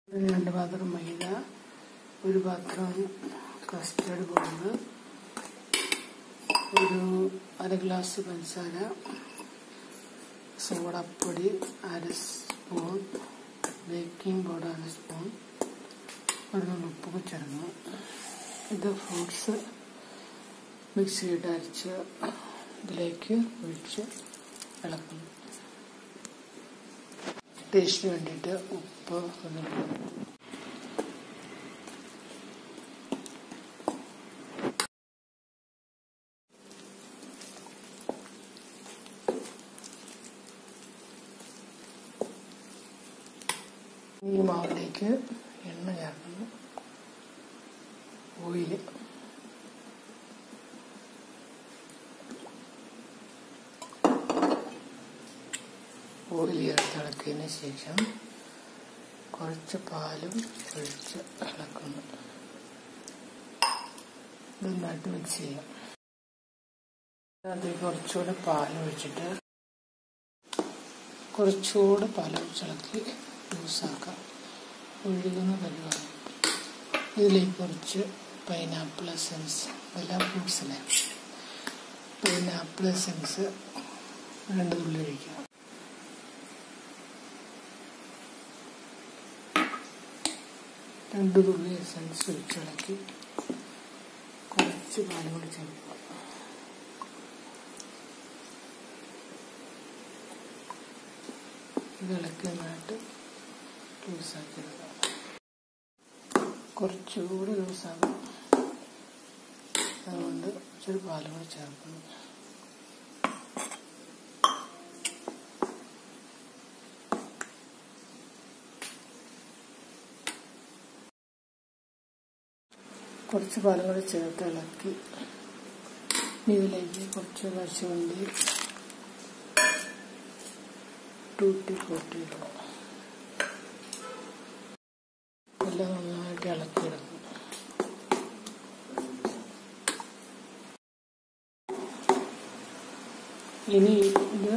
2 പാത്രം മൈദ, 1 പാത്രം custard powder, 1/2 glass പഞ്ചസാര, സോഡപ്പൊടി 1/2 സ്പൂൺ, ബേക്കിംഗ് പൗഡർ 1 സ്പൂൺ, 1 ഉപ്പ് ചേർക്കണം. ഇത് ഫ്രൂട്ട്സ് മിക്സിയിട്ട് അരച്ച് ഇതിലേക്ക് ഒഴിച്ച് ഇളക്കണം. ടേസ്റ്റിന് വേണ്ടിയിട്ട് ഉപ്പ് ഈ മാവിലേക്ക് എണ്ണ ചേർക്കണം. ഓയില് ചേർത്ത് ഇളക്കിയതിന് ശേഷം കുറച്ച് പാലും ഒഴിച്ച് ഇളക്കുന്നു. നന്നായിട്ട് മിക്സ് ചെയ്യാം. അതിൽ കുറച്ചുകൂടെ പാലൊഴിച്ചിട്ട് കുറച്ചുകൂടെ പാലൊഴിച്ചിളക്കി ലൂസാക്കാം. ഒഴുകുന്ന പരിപാടി. ഇതിലേക്ക് കുറച്ച് പൈനാപ്പിൾ എസൻസ്, എല്ലാ ഫ്രൂട്ട്സിലെ പൈനാപ്പിൾ എസൻസ് 2 തുള്ളി ഒഴിക്കുക. 2 തുള്ളി എസൻസ് ഒഴിച്ചിളക്കി കുറച്ച് പാലും കൂടി ചേർക്കുക. ഇത് ഇളക്കി നന്നായിട്ട് ലൂസാക്കി എടുക്കുക. കുറച്ചുകൂടി ലൂസാകും. അതുകൊണ്ട് ഇച്ചിരി പാലും കൂടി ചേർക്കണം. കുറച്ച് പാലും കൂടി ചേർത്ത് ഇളക്കി ഇതിലേക്ക് കുറച്ച് കശുവണ്ടി, ടൂട്ടി ഫ്രൂട്ടി ഇടണം. എല്ലാം നന്നായിട്ട് ഇളക്കിയെടുക്കും. ഇനി ഇത്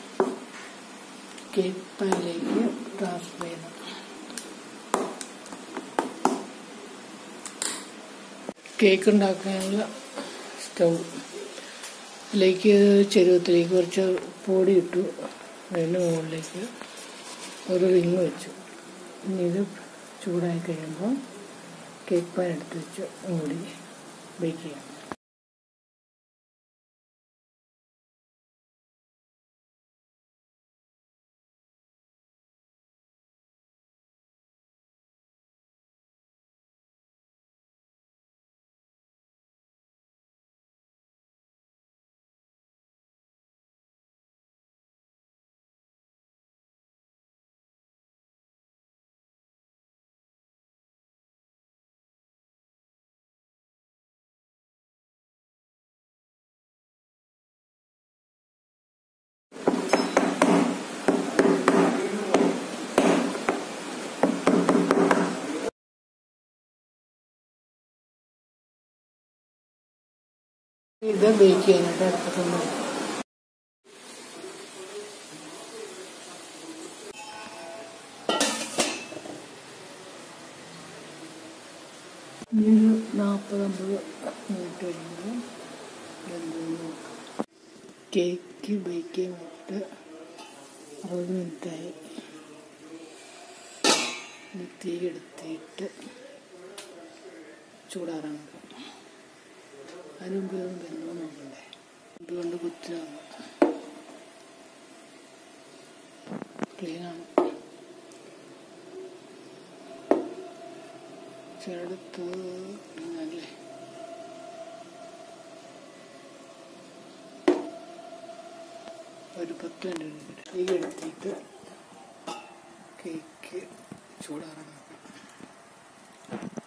കേക്ക് പാനിലേക്ക് ട്രാൻസ്ഫർ ചെയ്യണം. കേക്ക് ഉണ്ടാക്കാനുള്ള സ്റ്റൗ അതിലേക്ക് ചെരുവത്തിലേക്ക് കുറച്ച് പൊടി ഇട്ടു. അതിൻ്റെ മുകളിലേക്ക് ഒരു റിങ് വെച്ചു. ഇനി ഇത് ചൂടായി കഴിയുമ്പോൾ കേക്ക് പാൻ എടുത്ത് വെച്ച് മൂടി ബേക്ക് ചെയ്യാം. ഇത് ബേക്ക് ചെയ്യാനായിട്ട് എടുത്തിട്ടുണ്ട്. ഒരു 40-50 മിനിറ്റ് കഴിയുമ്പോൾ കേക്ക് ബേക്ക് ചെയ്യാൻ വേണ്ടിയിട്ട് 60 മിനിറ്റായി. തീ എടുത്തിട്ട് ചൂടാറാൻ അതിന് മുമ്പ് വെന്തോ നോക്കണ്ടേ. ഇതുകൊണ്ട് കുത്തിലാണ് ക്ലീനാണ്. ചെറുത്ത് ക്ലീനല്ലേ. ഒരു 10 മിനിറ്റ് തീ എടുത്തിട്ട് കേക്ക് ചൂടാറാൻ നോക്കാം.